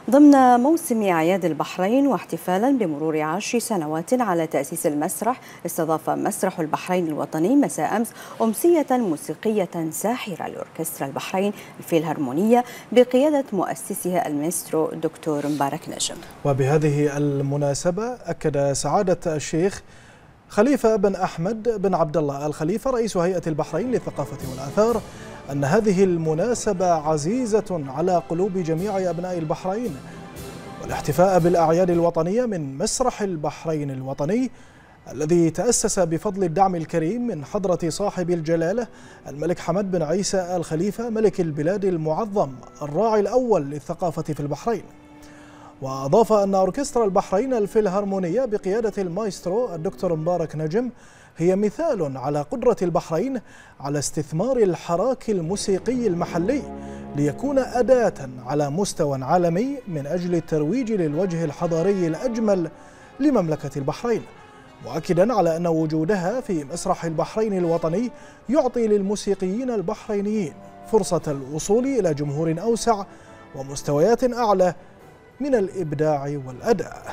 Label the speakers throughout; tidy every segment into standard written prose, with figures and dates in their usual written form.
Speaker 1: ضمن موسم أعياد البحرين واحتفالا بمرور 10 سنوات على تأسيس المسرح، استضاف مسرح البحرين الوطني مساء أمس أمسية موسيقية ساحرة لأوركسترا البحرين الفيلهارمونية بقيادة مؤسسها المايسترو الدكتور مبارك نجم.
Speaker 2: وبهذه المناسبة أكد سعادة الشيخ خليفة بن أحمد بن عبد الله الخليفة رئيس هيئة البحرين للثقافة والآثار أن هذه المناسبة عزيزة على قلوب جميع أبناء البحرين، والاحتفاء بالأعياد الوطنية من مسرح البحرين الوطني الذي تأسس بفضل الدعم الكريم من حضرة صاحب الجلالة الملك حمد بن عيسى الخليفة ملك البلاد المعظم الراعي الأول للثقافة في البحرين. وأضاف أن أوركسترا البحرين الفيلهارمونية بقيادة المايسترو الدكتور مبارك نجم هي مثال على قدرة البحرين على استثمار الحراك الموسيقي المحلي ليكون أداة على مستوى عالمي من أجل الترويج للوجه الحضاري الأجمل لمملكة البحرين، مؤكدا على أن وجودها في مسرح البحرين الوطني يعطي للموسيقيين البحرينيين فرصة الوصول إلى جمهور أوسع ومستويات أعلى من الإبداع والأداء.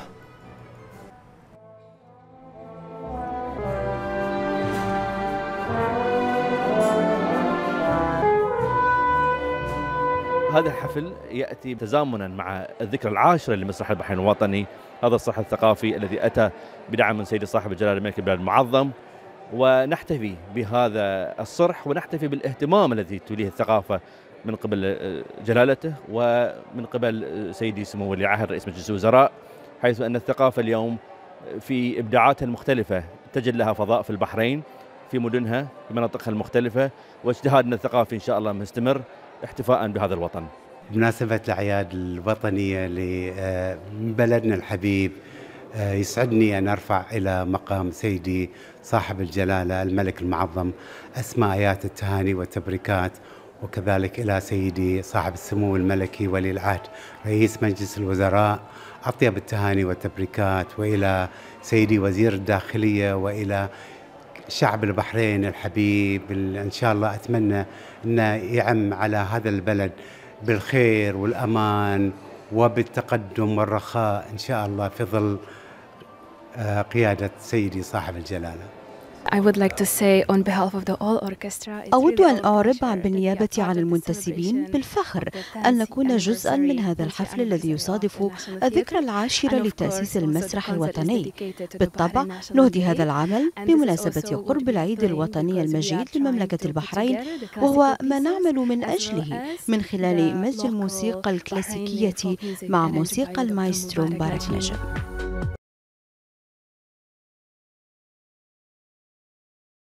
Speaker 3: هذا الحفل يأتي تزامنا مع الذكرى العاشرة لمسرح البحرين الوطني، هذا الصرح الثقافي الذي أتى بدعم من سيدي صاحب الجلالة الملك البلاد المعظم، ونحتفي بهذا الصرح ونحتفي بالاهتمام الذي توليه الثقافة من قبل جلالته ومن قبل سيدي سمو ولي العهد رئيس مجلس الوزراء، حيث أن الثقافة اليوم في إبداعاتها المختلفة تجد لها فضاء في البحرين في مدنها في مناطقها المختلفة، واجتهادنا الثقافي إن شاء الله مستمر احتفاء بهذا الوطن.
Speaker 4: بمناسبة الأعياد الوطنية لبلدنا الحبيب، يسعدني أن أرفع إلى مقام سيدي صاحب الجلالة الملك المعظم أسمى آيات التهاني والتبريكات، وكذلك إلى سيدي صاحب السمو الملكي ولي العهد رئيس مجلس الوزراء أطيب التهاني والتبريكات، وإلى سيدي وزير الداخلية، وإلى شعب البحرين الحبيب. إن شاء الله أتمنى أن يعم على هذا البلد بالخير والأمان وبالتقدم والرخاء إن شاء الله في ظل قيادة سيدي صاحب الجلالة.
Speaker 1: أود أن أعرب بالنيابة عن المنتسبين بالفخر أن نكون جزءا من هذا الحفل الذي يصادف الذكرى العاشرة لتأسيس المسرح الوطني. بالطبع نهدي هذا العمل بمناسبة قرب العيد الوطني المجيد لمملكة البحرين، وهو ما نعمل من أجله من خلال مزج الموسيقى الكلاسيكية مع موسيقى المايسترو مبارك نجم.